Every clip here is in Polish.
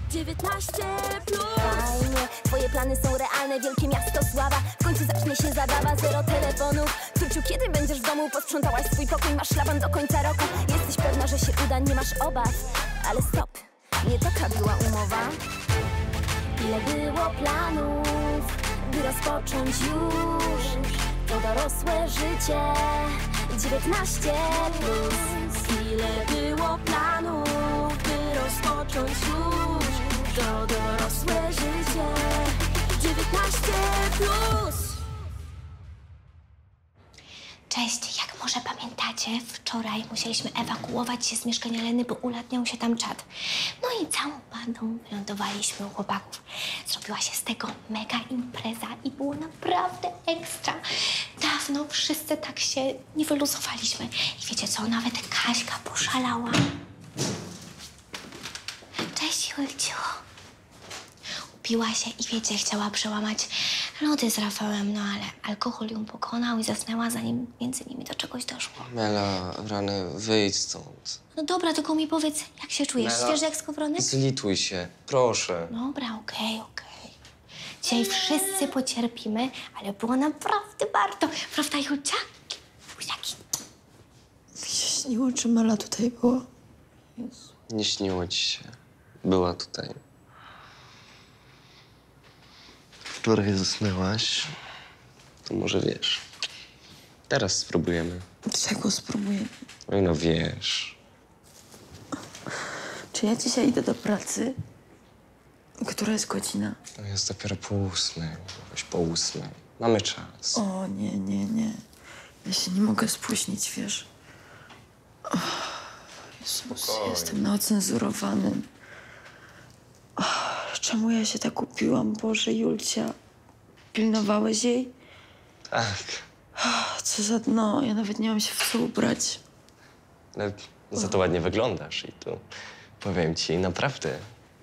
19+. Fajnie, twoje plany są realne, wielkie miasto, sława. W końcu zacznie się zabawa, 0 telefonów. Turciu, kiedy będziesz w domu? Posprzątałaś swój pokój, masz szlaban do końca roku. Jesteś pewna, że się uda, nie masz obaw. Ale stop, nie taka była umowa. Ile było planów, by rozpocząć już to dorosłe życie. 19+. Ile było planów, by rozpocząć już to dorosłe życie. 19+. Cześć, jak może pamiętacie, wczoraj musieliśmy ewakuować się z mieszkania Leny, bo ulatniał się tam czat. No i całą bandą wylądowaliśmy u chłopaków. Zrobiła się z tego mega impreza i było naprawdę ekstra. Dawno wszyscy tak się nie wyluzowaliśmy. I wiecie co, nawet Kaśka poszalała. Cześć, Julciu. Upiła się i wiecie, chciała przełamać lody z Rafałem, no ale alkohol ją pokonał i zasnęła, zanim między nimi do czegoś doszło. Mela, rany, wyjdź stąd. No dobra, tylko mi powiedz, jak się czujesz? Mela, Świeży jak skowronek? zlituj się, proszę. Dobra, okej. Dzisiaj wszyscy pocierpimy, ale było naprawdę warto. Prawda, Julcia? Buziaki. Mi się śniło, czy Mela tutaj była. Jezu. Nie śniło ci się. Była tutaj. Wczoraj zasnęłaś, to może wiesz. Teraz spróbujemy. Czego spróbuję? Oj, no wiesz. Czy ja dzisiaj idę do pracy? Która jest godzina? No jest dopiero po 8, jakoś po 8. Mamy czas. O, nie. Ja się nie mogę spóźnić, wiesz. O, Jezus, Spokojnie. jestem na ocenzurowanym. O, czemu ja się tak upiłam? Boże, Julcia. Pilnowałeś jej? Tak, O, co za dno. Ja nawet nie mam się w co ubrać. ale za to ładnie wyglądasz i tu powiem ci, naprawdę.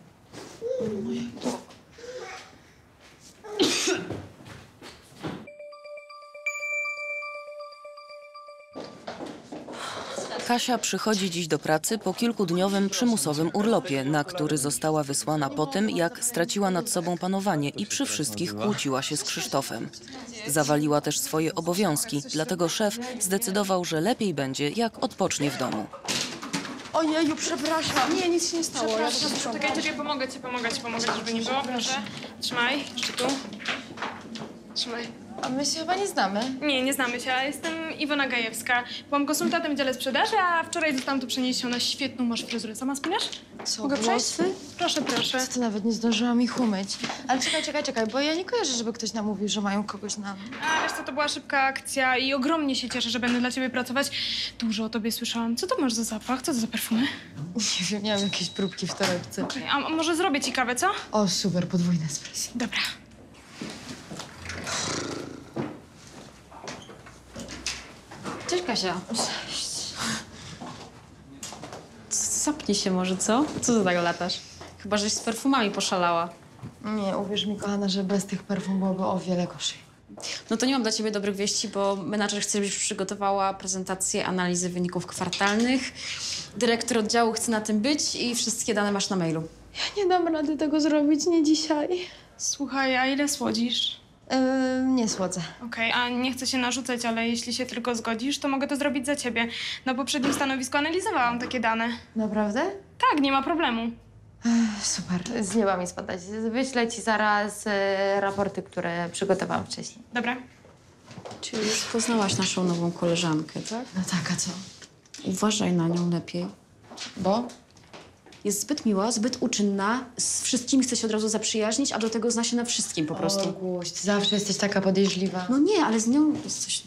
Kasia przychodzi dziś do pracy po kilkudniowym przymusowym urlopie, na który została wysłana po tym, jak straciła nad sobą panowanie i przy wszystkich kłóciła się z Krzysztofem. Zawaliła też swoje obowiązki, dlatego szef zdecydował, że lepiej będzie, jak odpocznie w domu. Ojeju, przepraszam. Nie, nic się nie stało. Ja Czekaj, pomogę ci, żeby nie było, proszę. Trzymaj, jeszcze tu. Trzymaj. A my się chyba nie znamy. Nie znamy się, ja jestem Iwona Gajewska. Byłam konsultantem w dziale sprzedaży, a wczoraj zostałam tu przeniesiona. Świetną masz fryzurę. Sama spinasz? Co, Mogę przejść? włosy? Proszę. To nawet nie zdążyłam ich umyć. Ale czekaj, bo ja nie kojarzę, żeby ktoś nam mówił, że mają kogoś na... A wiesz co, to była szybka akcja i ogromnie się cieszę, że będę dla ciebie pracować. Dużo o tobie słyszałam. Co to masz za zapach? Co to za perfumy? Nie wiem, miałam jakieś próbki w torebce. Okej, a może zrobię ci kawę, co? O, super, podwójne espresso. Dobra. Cześć, Kasia. Zapnij się może, co? Co ty tak latasz? Chyba, żeś z perfumami poszalała. Nie, uwierz mi, kochana, że bez tych perfum byłoby o wiele gorzej. No to nie mam dla ciebie dobrych wieści, bo menadżer chce, żebyś przygotowała prezentację analizy wyników kwartalnych. Dyrektor oddziału chce na tym być i wszystkie dane masz na mailu. Ja nie dam rady tego zrobić, nie dzisiaj. Słuchaj, a ile słodzisz? Nie słodzę. Okej, a nie chcę się narzucać, ale jeśli się tylko zgodzisz, to mogę to zrobić za ciebie. Na poprzednim stanowisku analizowałam takie dane. Naprawdę? Tak, nie ma problemu. Super, z nieba mi spadać. Wyślę ci zaraz raporty, które przygotowałam wcześniej. Dobra. Czyli już poznałaś naszą nową koleżankę, tak? No tak, a co? Uważaj na nią lepiej. Bo? Jest zbyt miła, zbyt uczynna, z wszystkimi chce się od razu zaprzyjaźnić, a do tego zna się na wszystkim po prostu. O, Guś, ty zawsze jesteś taka podejrzliwa. No nie, ale z nią jest coś...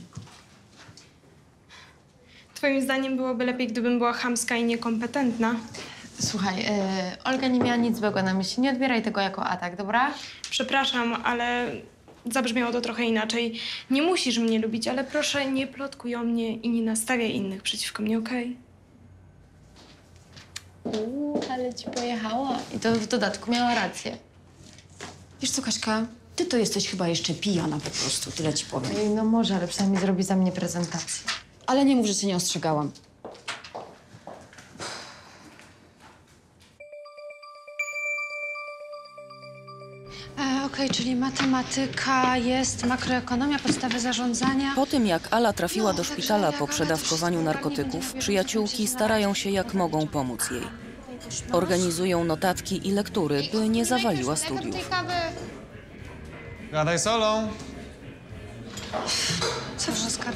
Twoim zdaniem byłoby lepiej, gdybym była chamska i niekompetentna? Słuchaj, Olga nie miała nic złego na myśli. Nie odbieraj tego jako atak, dobra? Przepraszam, ale zabrzmiało to trochę inaczej. Nie musisz mnie lubić, ale proszę nie plotkuj o mnie i nie nastawiaj innych przeciwko mnie, okej? Ale ci pojechała. I to w dodatku miała rację. Wiesz co, Kaśka, ty to jesteś chyba jeszcze pijana po prostu, tyle ci powiem. Ej, no może, ale przynajmniej zrobi za mnie prezentację. Ale nie mów, że cię nie ostrzegałam. Okej, czyli matematyka jest, makroekonomia, podstawy zarządzania. Po tym, jak Ala trafiła do szpitala po przedawkowaniu narkotyków, przyjaciółki starają się jak mogą pomóc jej. Organizują notatki i lektury, by nie zawaliła studiów. Gadaj solą. Co wszystko?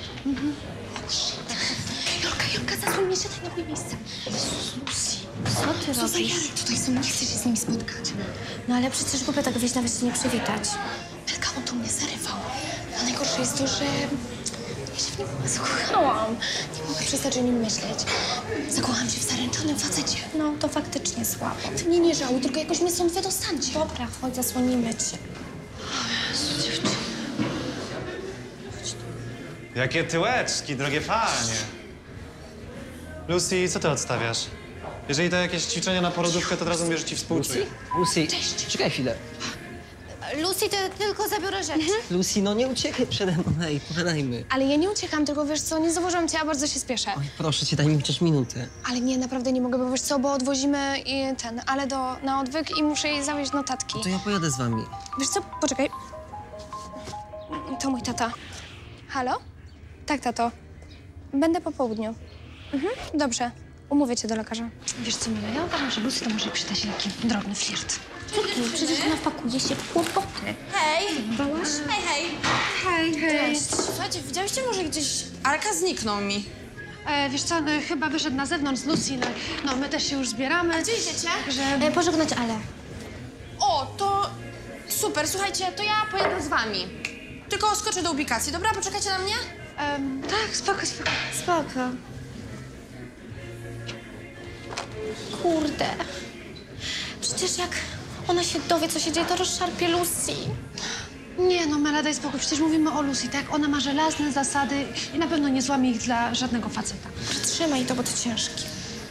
Jolka, zasłoń mnie, siadaj na moje miejsce. Co ty Co za robisz? jary tutaj są, nie chcę się z nimi spotkać. No ale przecież głupio tak wyjść, nawet się nie przywitać. Elka, on tu mnie zarywał. A najgorsze jest to, że ja się w nim zakochałam. Nie mogę przestać o nim myśleć. Zakochałam się w zaręczonym facecie. No, to faktycznie słabo. Ty mnie nie żałuj, tylko jakoś mnie stąd wydostańcie. Dobra, chodź, zasłonimy cię. Jakie tyłeczki, drogie panie. Lucy, co ty odstawiasz? Jeżeli to jakieś ćwiczenia na porodówkę, to od razu mówię, że ci współczuję. Lucy, czekaj chwilę. Lucy, to tylko zabiorę rzeczy. Lucy, no nie uciekaj przede mną, hej, pogadajmy. Ale ja nie uciekam, tylko wiesz co, nie zauważyłam cię, a bardzo się spieszę. Oj, proszę cię, daj mi chociaż minutę. Ale nie, naprawdę nie mogę, bo wiesz co, bo odwozimy Ale na odwyk i muszę jej zawieźć notatki. To ja pojadę z wami. Wiesz co, poczekaj. To mój tata. Halo? Tak, tato. Będę po południu. Dobrze. Umówię cię do lekarza. Wiesz co, Mila, ja uważam, że Lucy to może przydać taki drobny flirt. Przecież ona pakuje się w kłopoty. Hej! Hej! Słuchajcie, widziałyście może gdzieś... Arka zniknął mi. Wiesz co, chyba wyszedł na zewnątrz z Lucy. No, my też się już zbieramy. A gdzie idziecie? Pożegnać Ale. O, to super. Słuchajcie, to ja pojadę z wami. Tylko skoczę do ubikacji, dobra? Poczekajcie na mnie? Tak, spoko. Spoko. Kurde. Przecież jak ona się dowie, co się dzieje, to rozszarpie Lucy. Nie no, Mela, daj spokój. Przecież mówimy o Lucy, tak? Ona ma żelazne zasady i na pewno nie złamie ich dla żadnego faceta. Przytrzymaj to, bo to ciężkie.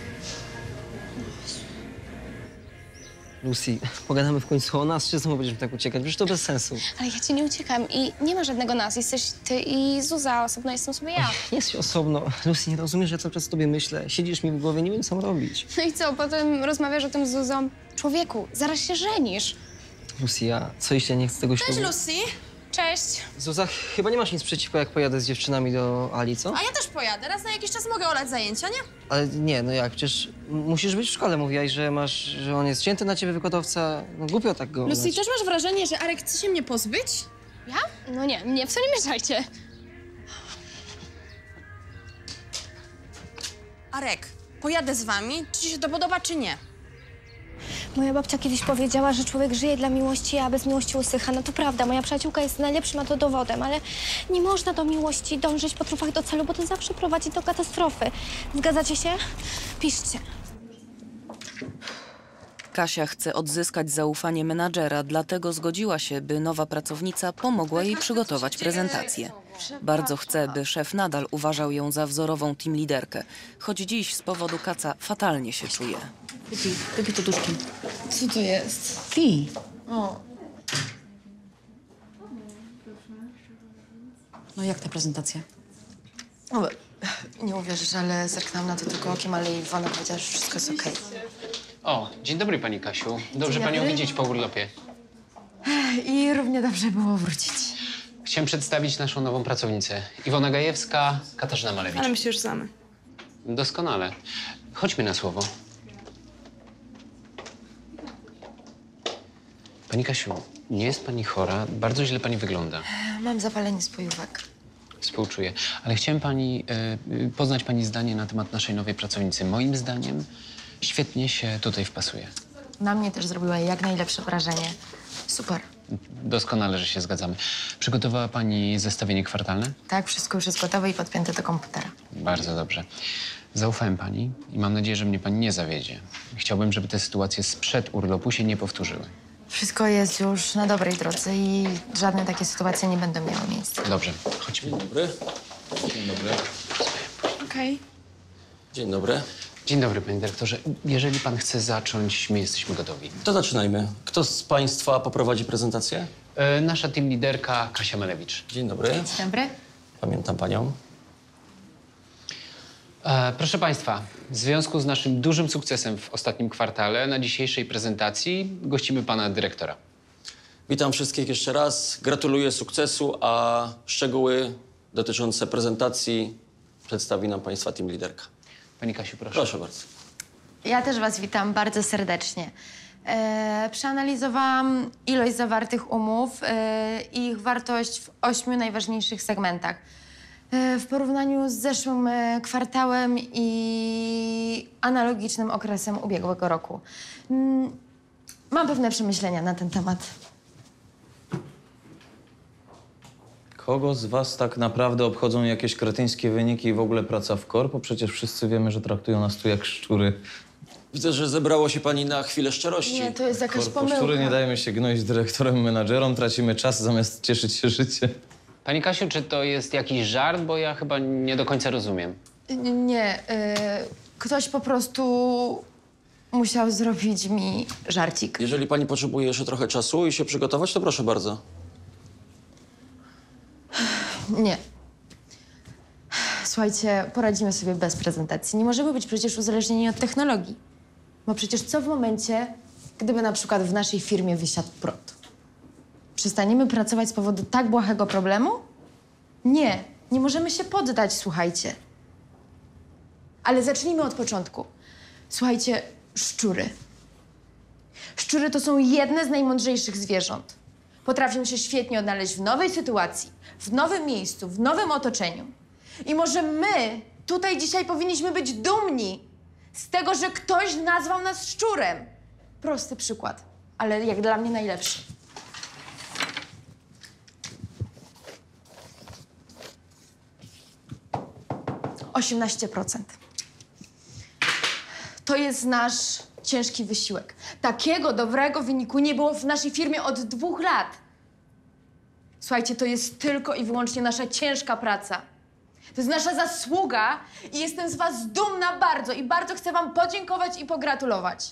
Lucy, pogadamy w końcu o nas, czy znowu będziemy tak uciekać? Przecież to bez sensu. Ale ja ci nie uciekam i nie ma żadnego nas. Jesteś ty i Zuza, osobno jestem sobie ja. Nie jesteś osobno. Lucy, nie rozumiesz, że cały czas o tobie myślę. Siedzisz mi w głowie, nie wiem, co mam robić. No i co, potem rozmawiasz o tym z Zuzą? Człowieku, zaraz się żenisz. Lucy, ja co jeśli ja nie chcę tego ślubu? Cześć, Lucy. Cześć. Zuza, chyba nie masz nic przeciwko, jak pojadę z dziewczynami do Ali, co? A ja też pojadę. Raz na jakiś czas mogę olać zajęcia, nie? Ale nie, no jak, przecież musisz być w szkole. Mówiłaś, że on jest wzięty na ciebie wykładowca. No głupio tak go Lucy, olać. też masz wrażenie, że Arek chce się mnie pozbyć? Ja? No nie, mnie w to nie mieszajcie. Arek, pojadę z wami. Czy ci się to podoba, czy nie? Moja babcia kiedyś powiedziała, że człowiek żyje dla miłości, a bez miłości usycha. No to prawda, moja przyjaciółka jest najlepszym na to dowodem, ale nie można do miłości dążyć po trupach do celu, bo to zawsze prowadzi do katastrofy. Zgadzacie się? Piszcie. Kasia chce odzyskać zaufanie menadżera, dlatego zgodziła się, by nowa pracownica pomogła jej przygotować prezentację. Bardzo chce, by szef nadal uważał ją za wzorową teamliderkę, choć dziś z powodu kaca fatalnie się czuje. Wypij to duszkiem. Co to jest? Pij. O, No jak ta prezentacja? no, nie uwierzysz, ale zerknęłam na to tylko okiem, ale Iwona powiedziała, że wszystko jest okej. O, dzień dobry pani Kasiu. Dobrze Dzień panią dobry. widzieć po urlopie. I równie dobrze było wrócić. Chciałem przedstawić naszą nową pracownicę. Iwona Gajewska, Katarzyna Malewicz. Ale my się już znamy. Doskonale. Chodźmy na słowo. Pani Kasiu, nie jest pani chora. Bardzo źle pani wygląda. Mam zapalenie spojówek. Współczuję. Ale chciałem poznać pani zdanie na temat naszej nowej pracownicy. Moim zdaniem świetnie się tutaj wpasuje. Na mnie też zrobiła jak najlepsze wrażenie. Super. Doskonale, że się zgadzamy. Przygotowała pani zestawienie kwartalne? Tak, wszystko już jest gotowe i podpięte do komputera. Bardzo dobrze. Zaufałem pani i mam nadzieję, że mnie pani nie zawiedzie. Chciałbym, żeby te sytuacje sprzed urlopu się nie powtórzyły. Wszystko jest już na dobrej drodze i żadne takie sytuacje nie będą miały miejsca. Dobrze, chodźmy. Dzień dobry. Dzień dobry. Okej. Dzień dobry. Dzień dobry, panie dyrektorze. Jeżeli pan chce zacząć, my jesteśmy gotowi. To zaczynajmy. Kto z państwa poprowadzi prezentację? Nasza team liderka Kasia Malewicz. Dzień dobry. Dzień dobry. Pamiętam panią. Proszę państwa, w związku z naszym dużym sukcesem w ostatnim kwartale na dzisiejszej prezentacji gościmy pana dyrektora. Witam wszystkich jeszcze raz. Gratuluję sukcesu, a szczegóły dotyczące prezentacji przedstawi nam państwa team liderka. Pani Kasiu, proszę. Proszę bardzo. Ja też was witam bardzo serdecznie. Przeanalizowałam ilość zawartych umów i ich wartość w 8 najważniejszych segmentach. W porównaniu z zeszłym kwartałem i analogicznym okresem ubiegłego roku. Mam pewne przemyślenia na ten temat. Kogo z was tak naprawdę obchodzą jakieś kretyńskie wyniki i w ogóle praca w korpo? Przecież wszyscy wiemy, że traktują nas tu jak szczury. Widzę, że zebrało się pani na chwilę szczerości. Nie, to jest jakaś Korpo pomyłka. szczury, nie dajemy się gnoić dyrektorem, menadżerom, tracimy czas zamiast cieszyć się życiem. Pani Kasiu, czy to jest jakiś żart? Bo ja chyba nie do końca rozumiem. Nie, ktoś po prostu musiał zrobić mi żarcik. Jeżeli pani potrzebuje jeszcze trochę czasu i się przygotować, to proszę bardzo. Nie. Słuchajcie, poradzimy sobie bez prezentacji. Nie możemy być przecież uzależnieni od technologii. Bo przecież co w momencie, gdyby na przykład w naszej firmie wysiadł prąd? Przestaniemy pracować z powodu tak błahego problemu? Nie, nie możemy się poddać, słuchajcie. Ale zacznijmy od początku. Słuchajcie, szczury. Szczury to są jedne z najmądrzejszych zwierząt. Potrafią się świetnie odnaleźć w nowej sytuacji, w nowym miejscu, w nowym otoczeniu. I może my tutaj dzisiaj powinniśmy być dumni z tego, że ktoś nazwał nas szczurem. Prosty przykład, ale jak dla mnie najlepszy. %. To jest nasz ciężki wysiłek. Takiego dobrego wyniku nie było w naszej firmie od 2 lat. Słuchajcie, to jest tylko i wyłącznie nasza ciężka praca. To jest nasza zasługa i jestem z was dumna bardzo i bardzo chcę wam podziękować i pogratulować.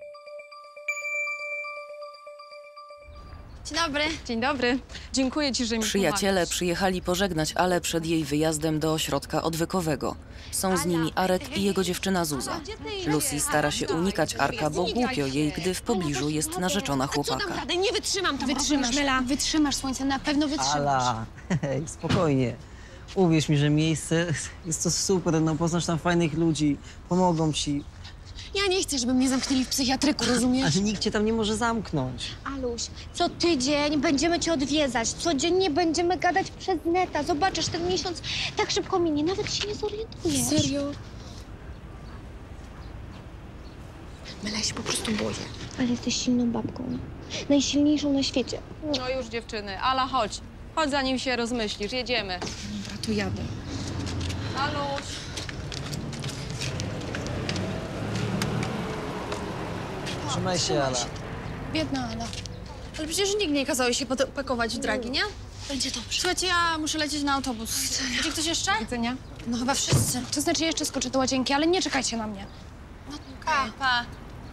Dzień dobry. Dzień dobry. Dziękuję ci, że mi Przyjaciele przyjechali pożegnać Ale przed jej wyjazdem do ośrodka odwykowego. Są z nimi Arek i jego dziewczyna Zuza. Lucy stara się unikać Arka, bo głupio jej, gdy w pobliżu jest narzeczona chłopaka. Nie wytrzymam tam. Wytrzymasz, słońce, na pewno wytrzymasz. Ala, hej, spokojnie. Uwierz mi, że miejsce jest to super, no poznasz tam fajnych ludzi, pomogą ci. Ja nie chcę, żeby mnie zamknęli w psychiatryku, rozumiesz? Ale nikt cię tam nie może zamknąć. Aluś, co tydzień będziemy cię odwiedzać, codziennie będziemy gadać przez neta. Zobaczysz, ten miesiąc tak szybko minie, nawet się nie zorientujesz. Serio? Mela, ja się po prostu boję. Ale jesteś silną babką. Najsilniejszą na świecie. No już, dziewczyny. Ala, chodź. Chodź, zanim się rozmyślisz. Jedziemy. Dobra, to jadę. Aluś. Trzymaj się, Ala. Biedna Ala. Ale przecież nikt nie kazał jej się pakować w dragi, nie? Będzie dobrze. Słuchajcie, ja muszę lecieć na autobus. Będzie ktoś jeszcze? Widzenia. No chyba wszyscy. To znaczy jeszcze skoczę do łazienki, ale nie czekajcie na mnie. No, pa, pa.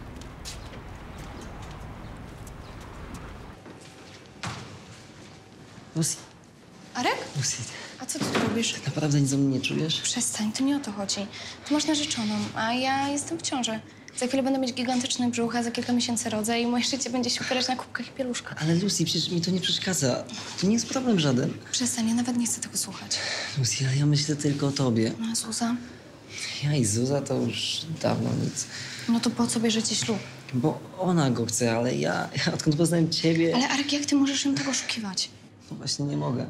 Lucy, Arek? Lucy, A co ty tu robisz? naprawdę nic o mnie nie czujesz? Przestań, to nie o to chodzi. Ty masz narzeczoną, a ja jestem w ciąży. Za chwilę będę mieć gigantyczny brzuch, a za kilka miesięcy rodzę i moje życie będzie się opierać na kubkach i pieluszkach. Ale Lucy, przecież mi to nie przeszkadza. To nie jest problem żaden. Przestań, ja nawet nie chcę tego słuchać. Lucy, ale ja myślę tylko o tobie. A Zuza? Ja i Zuza to już dawno nic. No to po co bierzecie ślub? Bo ona go chce, ale ja odkąd poznałem ciebie... Ale Arek, jak ty możesz ją tego oszukiwać? No właśnie nie mogę.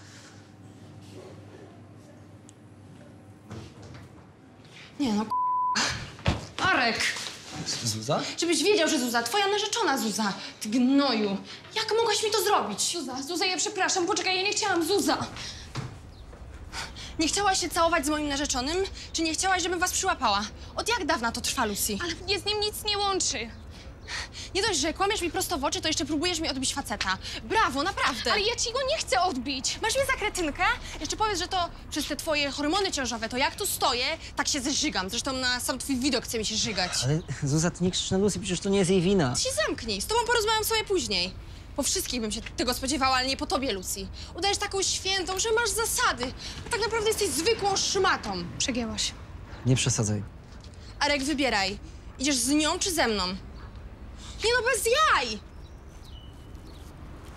Nie no, Arek! Zuza? Żebyś wiedział, że Zuza, twoja narzeczona Zuza. Ty gnoju. Jak mogłaś mi to zrobić? Zuza, ja przepraszam, poczekaj, ja nie chciałam, Zuza! Nie chciałaś się całować z moim narzeczonym, czy nie chciałaś, żebym was przyłapała? Od jak dawna to trwa, Lucy? Ale mnie z nim nic nie łączy. Nie dość, że kłamiesz mi prosto w oczy, to jeszcze próbujesz mi odbić faceta. Brawo, naprawdę. Ale ja ci go nie chcę odbić. Masz mnie za kretynkę? Jeszcze powiedz, że to przez te twoje hormony ciążowe, to jak tu stoję, tak się zeżygam. Zresztą na sam twój widok chce mi się żygać. Ale Zuza, ty nie krzycz na Lucy, przecież to nie jest jej wina. Ty się zamknij, z tobą porozmawiam sobie później. Po wszystkich bym się tego spodziewała, ale nie po tobie, Lucy. Udajesz taką świętą, że masz zasady. A tak naprawdę jesteś zwykłą szmatą. Przegięłaś. Nie przesadzaj. Arek, wybieraj. Idziesz z nią czy ze mną? Nie no, bez jaj!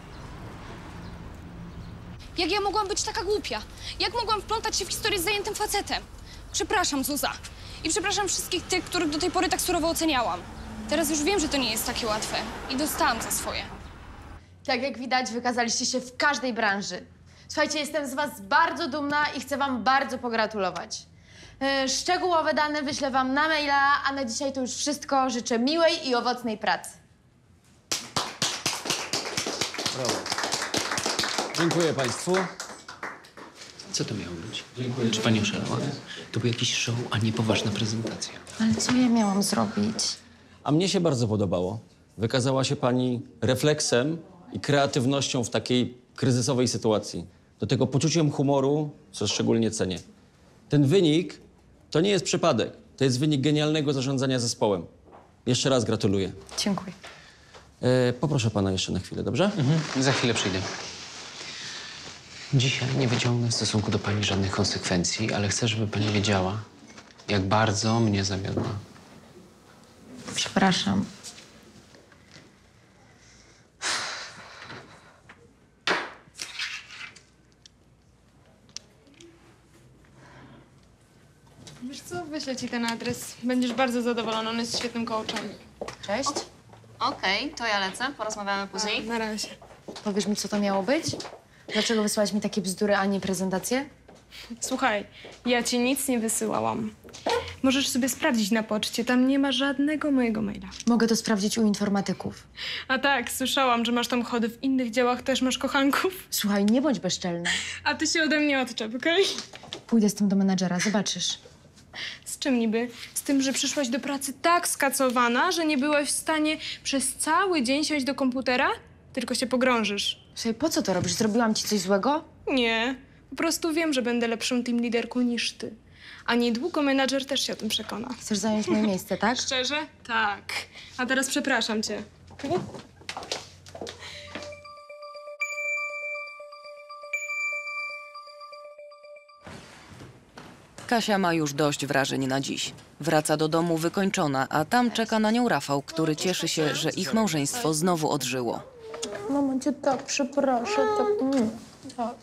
Jak ja mogłam być taka głupia? Jak mogłam wplątać się w historię z zajętym facetem? Przepraszam, Zuza. I przepraszam wszystkich tych, których do tej pory tak surowo oceniałam. Teraz już wiem, że to nie jest takie łatwe. I dostałam za swoje. Tak jak widać, wykazaliście się w każdej branży. Słuchajcie, jestem z was bardzo dumna i chcę wam bardzo pogratulować. Szczegółowe dane wyślę wam na maila, a na dzisiaj to już wszystko. Życzę miłej i owocnej pracy. Brawo. Dziękuję państwu. Co to miało być? Dziękuję. Czy pani oszalała? To był jakiś show, a nie poważna prezentacja. Ale co ja miałam zrobić? A mnie się bardzo podobało. Wykazała się pani refleksem i kreatywnością w takiej kryzysowej sytuacji. Do tego poczuciem humoru, co szczególnie cenię. Ten wynik to nie jest przypadek. To jest wynik genialnego zarządzania zespołem. Jeszcze raz gratuluję. Dziękuję. Poproszę pana jeszcze na chwilę, dobrze? Za chwilę przyjdę. Dzisiaj nie wyciągnę w stosunku do pani żadnych konsekwencji, ale chcę, żeby pani wiedziała, jak bardzo mnie zawiodła. Przepraszam. Wiesz co, wyślę ci ten adres. Będziesz bardzo zadowolona, on jest świetnym coachem. Cześć. Okej, to ja lecę. Porozmawiamy później. Na razie. Powiesz mi, co to miało być? Dlaczego wysłałaś mi takie bzdury, a nie prezentację? Słuchaj, ja ci nic nie wysyłałam. Możesz sobie sprawdzić na poczcie, tam nie ma żadnego mojego maila. Mogę to sprawdzić u informatyków. A tak, słyszałam, że masz tam chody w innych działach, też masz kochanków. Słuchaj, nie bądź bezczelna. A ty się ode mnie odczep, okej? Pójdę z tym do menadżera, zobaczysz. Z czym niby? Z tym, że przyszłaś do pracy tak skacowana, że nie byłaś w stanie przez cały dzień siąść do komputera? Tylko się pogrążysz. Słuchaj, po co to robisz? Zrobiłam ci coś złego? Nie. Po prostu wiem, że będę lepszą team liderką niż ty. A niedługo menadżer też się o tym przekona. Chcesz zająć moje miejsce, tak? Szczerze? Tak. A teraz przepraszam cię. Kasia ma już dość wrażeń na dziś. Wraca do domu wykończona, a tam czeka na nią Rafał, który cieszy się, że ich małżeństwo znowu odżyło. Mamo, cię tak przeproszę, tak.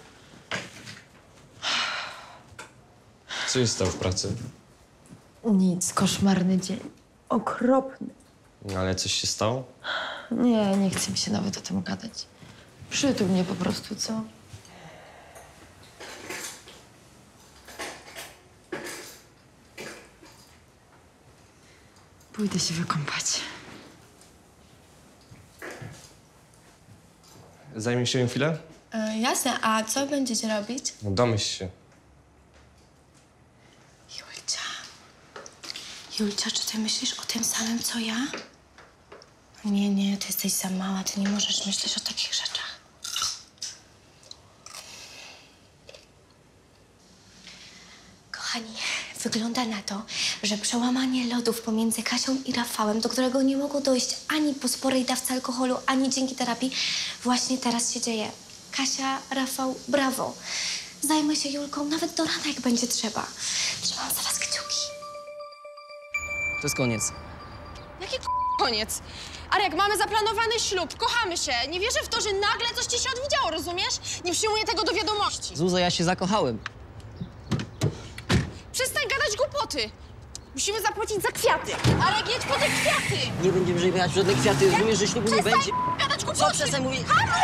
Co jest stało w pracy? Nic, koszmarny dzień. Okropny. No, ale coś się stało? Nie chce mi się nawet o tym gadać. Przytul mnie po prostu, co? Pójdę się wykąpać. Zajmie się ją chwilę? Jasne, a co będziecie robić? No, domyśl się. Julcia, czy ty myślisz o tym samym, co ja? Nie, ty jesteś za mała, ty nie możesz myśleć o takich rzeczach. Kochani, wygląda na to, że przełamanie lodów pomiędzy Kasią i Rafałem, do którego nie mogło dojść ani po sporej dawce alkoholu, ani dzięki terapii, właśnie teraz się dzieje. Kasia, Rafał, brawo. Zajmę się Julką nawet do rana, jak będzie trzeba. Trzymam za was kciuki. To jest koniec. Jaki koniec? Arek, mamy zaplanowany ślub, kochamy się. Nie wierzę w to, że nagle coś ci się odwiedziało, rozumiesz? Nie przyjmuję tego do wiadomości. Zuza, ja się zakochałem. Przestań gadać głupoty. Musimy zapłacić za kwiaty. Arek, jedź po te kwiaty. Nie będziemy żegnać żadne kwiaty, rozumiesz, że ślubu nie będzie. Gadać głupoty. Co przestań mówić?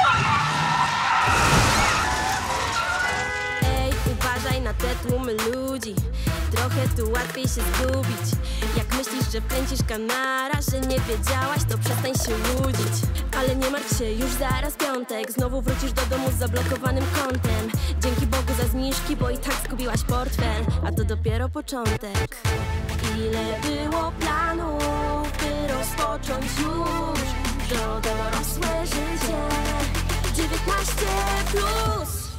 Ej, uważaj na te tłumy ludzi. Trochę tu łatwiej się zgubić. Jak myślisz, że wkręcisz kanara, że nie wiedziałaś, to przestań się łudzić. Ale nie martw się, już zaraz piątek. Znowu wrócisz do domu z zablokowanym kontem. Dzięki Bogu za zniżki, bo i tak zgubiłaś portfel. A to dopiero początek. Ile było planów, by rozpocząć już to dorosłe życie. 19+.